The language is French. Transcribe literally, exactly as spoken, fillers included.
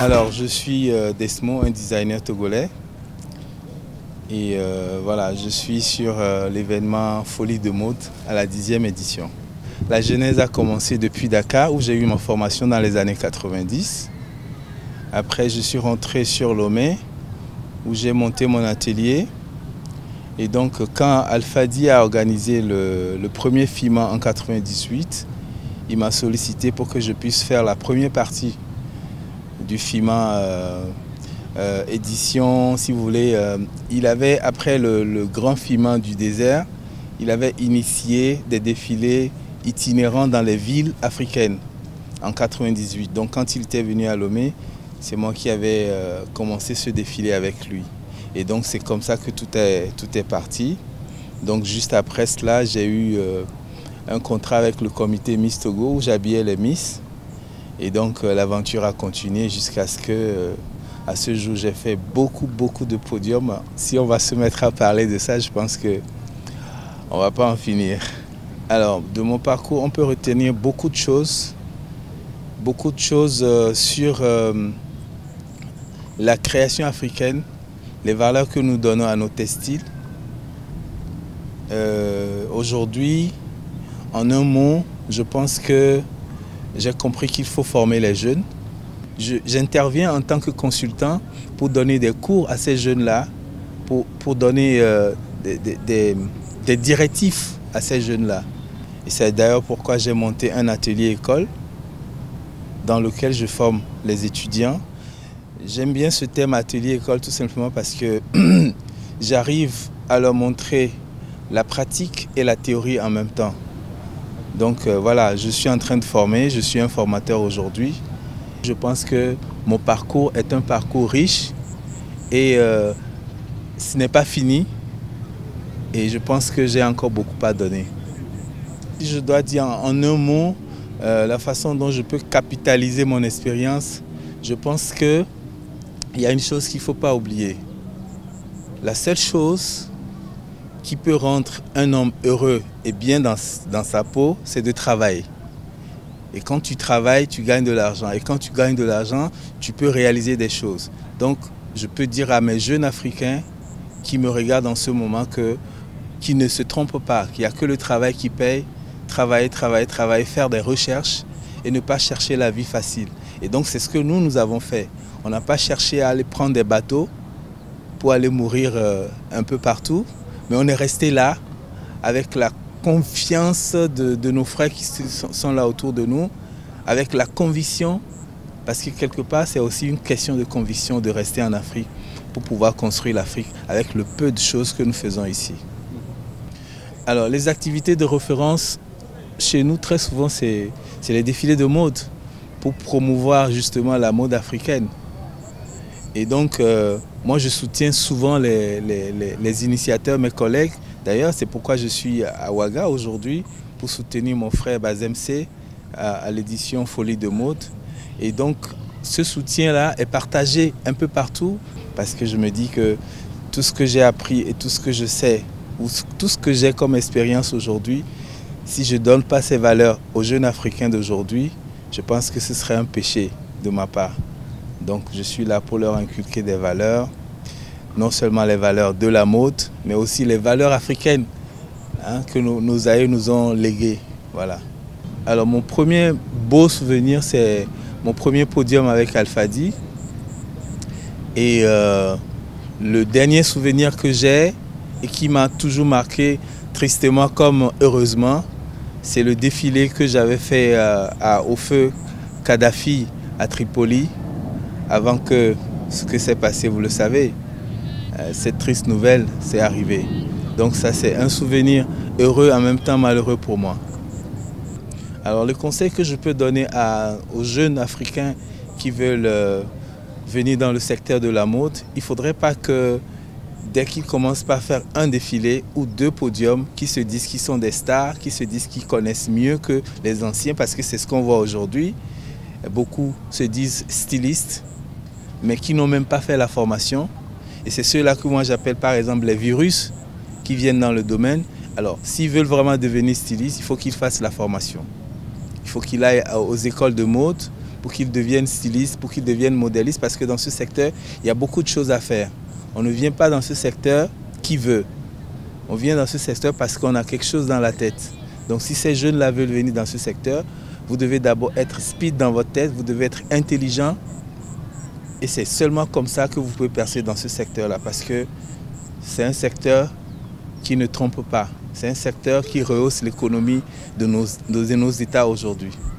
Alors, je suis euh, Desmo, un designer togolais. Et euh, voilà, je suis sur euh, l'événement Folie de mode à la dixième édition. La genèse a commencé depuis Dakar, où j'ai eu ma formation dans les années quatre-vingt-dix. Après, je suis rentré sur Lomé, où j'ai monté mon atelier. Et donc, quand Alfadi a organisé le, le premier FIMA en quatre-vingt-dix-huit, il m'a sollicité pour que je puisse faire la première partie du FIMA euh, euh, édition, si vous voulez. Euh, il avait, après le, le grand FIMA du désert, il avait initié des défilés itinérants dans les villes africaines en quatre-vingt-dix-huit. Donc quand il était venu à Lomé, c'est moi qui avais euh, commencé ce défilé avec lui. Et donc c'est comme ça que tout est, tout est parti. Donc juste après cela, j'ai eu euh, un contrat avec le comité Miss Togo où j'habillais les Miss. Et donc euh, l'aventure a continué jusqu'à ce que, euh, à ce jour, j'ai fait beaucoup, beaucoup de podiums. Si on va se mettre à parler de ça, je pense qu'on ne va pas en finir. Alors, de mon parcours, on peut retenir beaucoup de choses. Beaucoup de choses euh, sur euh, la création africaine, les valeurs que nous donnons à nos textiles. Euh, Aujourd'hui, en un mot, je pense que j'ai compris qu'il faut former les jeunes. J'interviens en tant que consultant pour donner des cours à ces jeunes-là, pour, pour donner euh, des, des, des directives à ces jeunes-là. Et c'est d'ailleurs pourquoi j'ai monté un atelier école dans lequel je forme les étudiants. J'aime bien ce thème atelier école tout simplement parce que j'arrive à leur montrer la pratique et la théorie en même temps. Donc euh, voilà, je suis en train de former, je suis un formateur aujourd'hui. Je pense que mon parcours est un parcours riche et euh, ce n'est pas fini. Et je pense que j'ai encore beaucoup à donner. Si je dois dire en un mot, euh, la façon dont je peux capitaliser mon expérience, je pense qu'il y a une chose qu'il ne faut pas oublier. La seule chose qui peut rendre un homme heureux et bien dans, dans sa peau, c'est de travailler. Et quand tu travailles, tu gagnes de l'argent. Et quand tu gagnes de l'argent, tu peux réaliser des choses. Donc, je peux dire à mes jeunes Africains qui me regardent en ce moment que, qu'ils ne se trompent pas, qu'il n'y a que le travail qui paye. Travailler, travailler, travailler, faire des recherches et ne pas chercher la vie facile. Et donc, c'est ce que nous, nous avons fait. On n'a pas cherché à aller prendre des bateaux pour aller mourir euh, un peu partout. Mais on est resté là avec la confiance de, de nos frères qui sont là autour de nous, avec la conviction, parce que quelque part c'est aussi une question de conviction de rester en Afrique pour pouvoir construire l'Afrique avec le peu de choses que nous faisons ici. Alors les activités de référence chez nous très souvent c'est les défilés de mode pour promouvoir justement la mode africaine. Et donc euh, moi je soutiens souvent les, les, les, les initiateurs, mes collègues. D'ailleurs, c'est pourquoi je suis à Ouaga aujourd'hui pour soutenir mon frère Bazem C à, à l'édition Folie de mode. Et donc, ce soutien-là est partagé un peu partout parce que je me dis que tout ce que j'ai appris et tout ce que je sais, ou tout ce que j'ai comme expérience aujourd'hui, si je ne donne pas ces valeurs aux jeunes Africains d'aujourd'hui, je pense que ce serait un péché de ma part. Donc, je suis là pour leur inculquer des valeurs. Non seulement les valeurs de la mode, mais aussi les valeurs africaines hein, que nos, nos aïeux nous ont léguées. Voilà. Alors mon premier beau souvenir, c'est mon premier podium avec Alfadi. Et euh, le dernier souvenir que j'ai et qui m'a toujours marqué tristement comme heureusement, c'est le défilé que j'avais fait euh, à, au feu Kadhafi à Tripoli, avant que ce que s'est passé, vous le savez. Cette triste nouvelle, c'est arrivé. Donc ça, c'est un souvenir heureux, en même temps malheureux pour moi. Alors le conseil que je peux donner à, aux jeunes Africains qui veulent euh, venir dans le secteur de la mode, il ne faudrait pas que dès qu'ils commencent par faire un défilé ou deux podiums, qu'ils se disent qu'ils sont des stars, qu'ils se disent qu'ils connaissent mieux que les anciens, parce que c'est ce qu'on voit aujourd'hui. Beaucoup se disent stylistes, mais qui n'ont même pas fait la formation. Et c'est ceux-là que moi j'appelle par exemple les virus qui viennent dans le domaine. Alors, s'ils veulent vraiment devenir stylistes, il faut qu'ils fassent la formation. Il faut qu'ils aillent aux écoles de mode pour qu'ils deviennent stylistes, pour qu'ils deviennent modélistes, parce que dans ce secteur, il y a beaucoup de choses à faire. On ne vient pas dans ce secteur qui veut. On vient dans ce secteur parce qu'on a quelque chose dans la tête. Donc si ces jeunes-là veulent venir dans ce secteur, vous devez d'abord être speed dans votre tête, vous devez être intelligent. Et c'est seulement comme ça que vous pouvez percer dans ce secteur-là, parce que c'est un secteur qui ne trompe pas. C'est un secteur qui rehausse l'économie de nos, de nos États aujourd'hui.